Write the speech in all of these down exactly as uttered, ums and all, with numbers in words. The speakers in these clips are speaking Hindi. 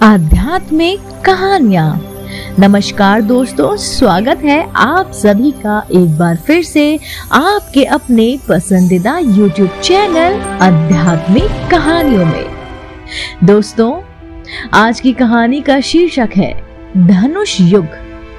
आध्यात्मिक कहानियाँ। नमस्कार दोस्तों, स्वागत है आप सभी का एक बार फिर से आपके अपने पसंदीदा यूट्यूब चैनल आध्यात्मिक कहानियों में। दोस्तों, आज की कहानी का शीर्षक है धनुष युग।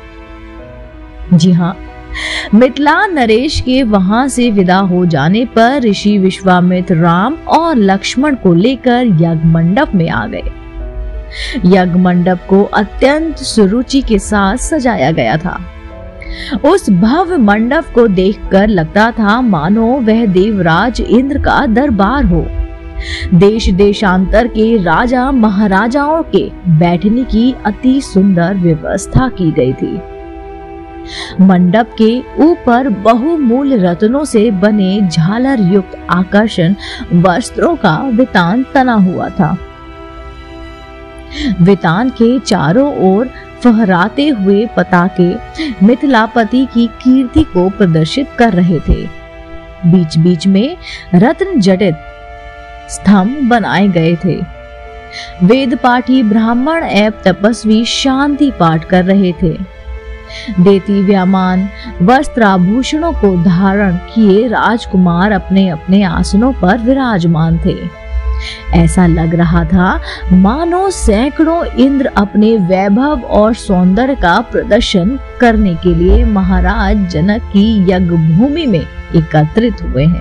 जी हाँ, मिथिला नरेश के वहां से विदा हो जाने पर ऋषि विश्वामित्र राम और लक्ष्मण को लेकर यज्ञ मंडप में आ गए। यज्ञ मंडप को अत्यंत सुरुचि के साथ सजाया गया था। उस भव्य मंडप को देखकर लगता था मानो वह देवराज इंद्र का दरबार हो। देश देशांतर के राजा महाराजाओं के बैठने की अति सुंदर व्यवस्था की गई थी। मंडप के ऊपर बहुमूल्य रत्नों से बने झालर युक्त आकर्षण वस्त्रों का वितान तना हुआ था। वितान के चारों ओर फहराते हुए पताके मिथिलापति की कीर्ति को प्रदर्शित कर रहे थे। बीच बीच में रत्न जटित स्तंभ बनाए गए थे। वेद पाठी ब्राह्मण एवं तपस्वी शांति पाठ कर रहे थे। देदीप्यमान वस्त्राभूषणों को धारण किए राजकुमार अपने अपने आसनों पर विराजमान थे। ऐसा लग रहा था मानो सैकड़ों इंद्र अपने वैभव और सौंदर्य का प्रदर्शन करने के लिए महाराज जनक की यज्ञ भूमि में एकत्रित हुए हैं।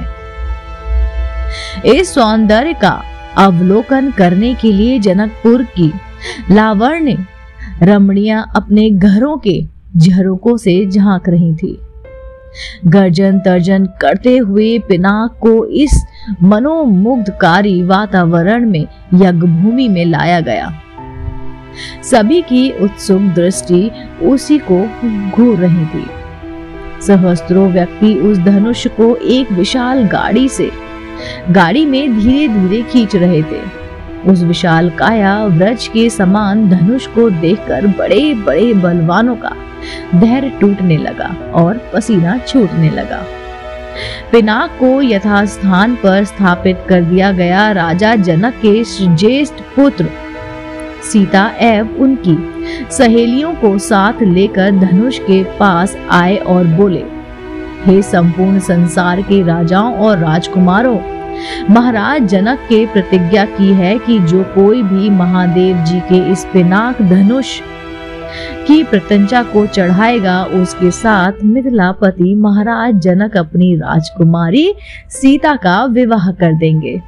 इस सौंदर्य का अवलोकन करने के लिए जनकपुर की लावण्य रमणियां अपने घरों के झरोकों से झांक रही थी। गर्जन तर्जन करते हुए पिनाक को इस मनोमुग्धकारी वातावरण में यज्ञ भूमि में लाया गया। सभी की उत्सुक दृष्टि उसी को घूर रही थी। सहस्त्रों व्यक्ति उस धनुष को एक विशाल गाड़ी से गाड़ी में धीरे धीरे खींच रहे थे। उस विशाल काया व्रज के समान धनुष को देखकर बड़े बड़े बलवानों का धैर्य टूटने लगा और पसीना छूटने लगा। पिनाक को यथास्थान पर स्थापित कर दिया गया। राजा जनक के ज्येष्ठ पुत्र सीता एवं उनकी सहेलियों को साथ लेकर धनुष के पास आए और बोले, हे संपूर्ण संसार के राजाओं और राजकुमारों, महाराज जनक के प्रतिज्ञा की है कि जो कोई भी महादेव जी के इस पिनाक धनुष की प्रत्यंचा को चढ़ाएगा, उसके साथ मिथिलापति महाराज जनक अपनी राजकुमारी सीता का विवाह कर देंगे।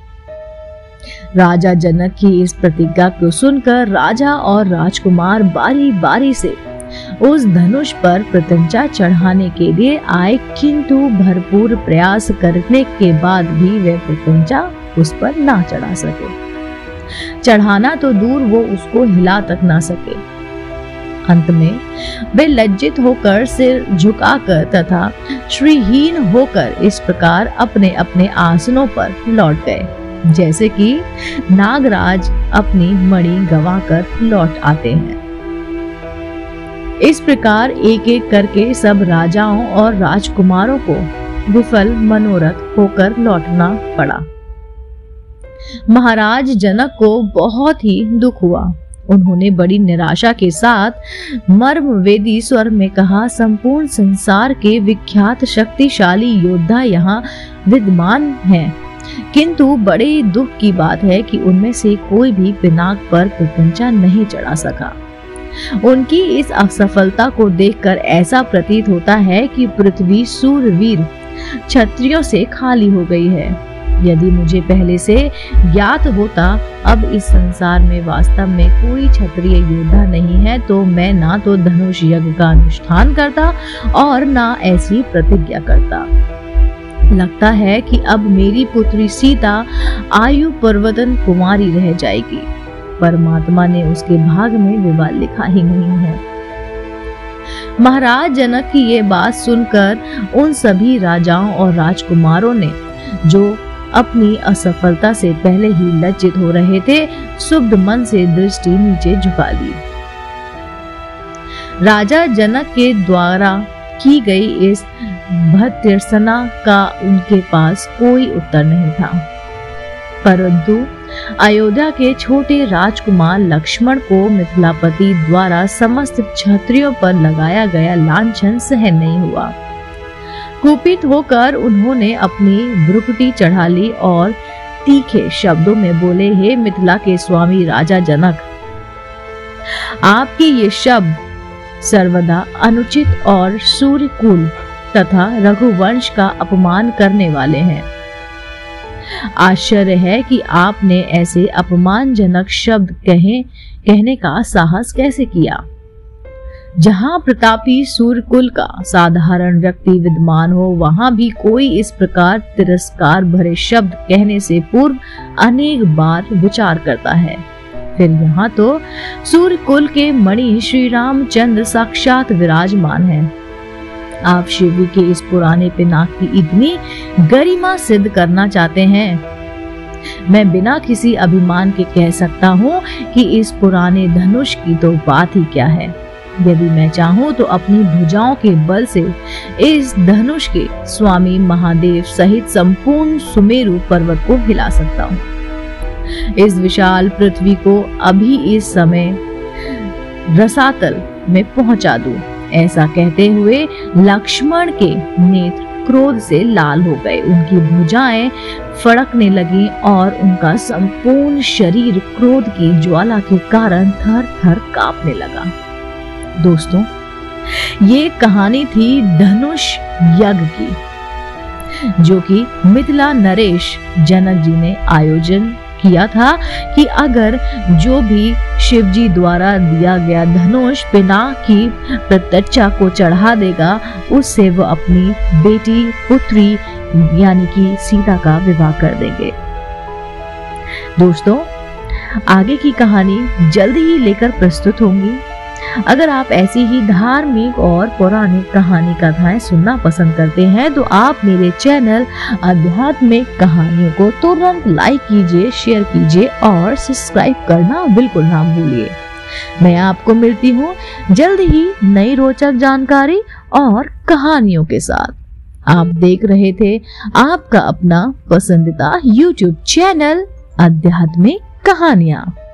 राजा जनक की इस प्रतिज्ञा को सुनकर राजा और राजकुमार बारी बारी से उस धनुष पर प्रत्यंचा चढ़ाने के लिए आए, किंतु भरपूर प्रयास करने के बाद भी वे प्रत्यंचा उस पर ना चढ़ा सके। चढ़ाना तो दूर, वो उसको हिला तक ना सके। अंत में वे लज्जित होकर सिर झुकाकर तथा श्रीहीन होकर इस प्रकार अपने अपने आसनों पर लौट गए, जैसे कि नागराज अपनी मणि गंवाकर लौट आते हैं। इस प्रकार एक एक करके सब राजाओं और राजकुमारों को विफल मनोरथ होकर लौटना पड़ा। महाराज जनक को बहुत ही दुख हुआ। उन्होंने बड़ी निराशा के साथ मर्मवेदी स्वर में कहा, संपूर्ण संसार के विख्यात शक्तिशाली योद्धा यहाँ विद्यमान हैं, किंतु बड़े दुख की बात है कि उनमें से कोई भी पिनाक पर प्रत्यंचा नहीं चढ़ा सका। उनकी इस असफलता को देखकर ऐसा प्रतीत होता है कि पृथ्वी सूरवीर क्षत्रियों से खाली हो गई है। यदि मुझे पहले से ज्ञात होता अब इस संसार में वास्तव में कोई क्षत्रिय योद्धा नहीं है, तो मैं ना तो धनुष यज्ञ का अनुष्ठान करता और ना ऐसी प्रतिज्ञा करता। लगता है कि अब मेरी पुत्री सीता आयु पर्वतन कुमारी रह जाएगी। परमात्मा ने उसके भाग में विवाह लिखा ही नहीं है। महाराज जनक की ये बात सुनकर उन सभी राजाओं और राजकुमारों ने, जो अपनी असफलता से पहले ही लज्जित हो रहे थे, शुद्ध मन से दृष्टि नीचे झुका ली। राजा जनक के द्वारा की गई इस भर्त्सना का उनके पास कोई उत्तर नहीं था, परंतु अयोध्या के छोटे राजकुमार लक्ष्मण को मिथिलापति द्वारा समस्त क्षत्रियों पर लगाया गया लांछन सहन नहीं हुआ। कुपित होकर उन्होंने अपनी भ्रुकुटी चढ़ा ली और तीखे शब्दों में बोले, हे मिथिला के स्वामी राजा जनक, आपके ये शब्द सर्वदा अनुचित और सूर्यकुल तथा रघुवंश का अपमान करने वाले हैं। आश्चर्य है कि आपने ऐसे अपमानजनक शब्द कहे कहने का साहस कैसे किया। जहां प्रतापी सूर्यकुल का साधारण व्यक्ति विद्यमान हो, वहां भी कोई इस प्रकार तिरस्कार भरे शब्द कहने से पूर्व अनेक बार विचार करता है। फिर यहाँ तो सूर्यकुल के मणि श्री रामचंद्र साक्षात विराजमान हैं। आप शिव के इस पुराने पिनाक की इतनी गरिमा सिद्ध करना चाहते हैं। मैं बिना किसी अभिमान के कह सकता हूँ कि इस पुराने धनुष की तो बात ही क्या है। यदि मैं चाहूँ तो अपनी भुजाओं के बल से इस धनुष के स्वामी महादेव सहित संपूर्ण सुमेरु पर्वत को हिला सकता हूँ। इस विशाल पृथ्वी को अभी इस समय रसातल में पहुंचा दूं। ऐसा कहते हुए लक्ष्मण के नेत्र क्रोध से लाल हो गए, उनकी भुजाएं फड़कने लगी और उनका संपूर्ण शरीर क्रोध की ज्वाला के कारण थर थर कांपने लगा। दोस्तों, ये कहानी थी धनुष यज्ञ की, जो कि मिथिला नरेश जनक जी ने आयोजन किया था कि अगर जो भी शिव जी द्वारा दिया गया धनुष पिनाक की प्रत्यक्षा को चढ़ा देगा, उससे वह अपनी बेटी पुत्री यानी कि सीता का विवाह कर देंगे। दोस्तों, आगे की कहानी जल्दी ही लेकर प्रस्तुत होंगी। अगर आप ऐसी ही धार्मिक और पौराणिक कहानी कथाएं सुनना पसंद करते हैं तो आप मेरे चैनल आध्यात्मिक कहानियों को तुरंत लाइक कीजिए, शेयर कीजिए और सब्सक्राइब करना बिल्कुल ना भूलिए। मैं आपको मिलती हूँ जल्द ही नई रोचक जानकारी और कहानियों के साथ। आप देख रहे थे आपका अपना पसंदीदा यूट्यूब चैनल आध्यात्मिक कहानियां।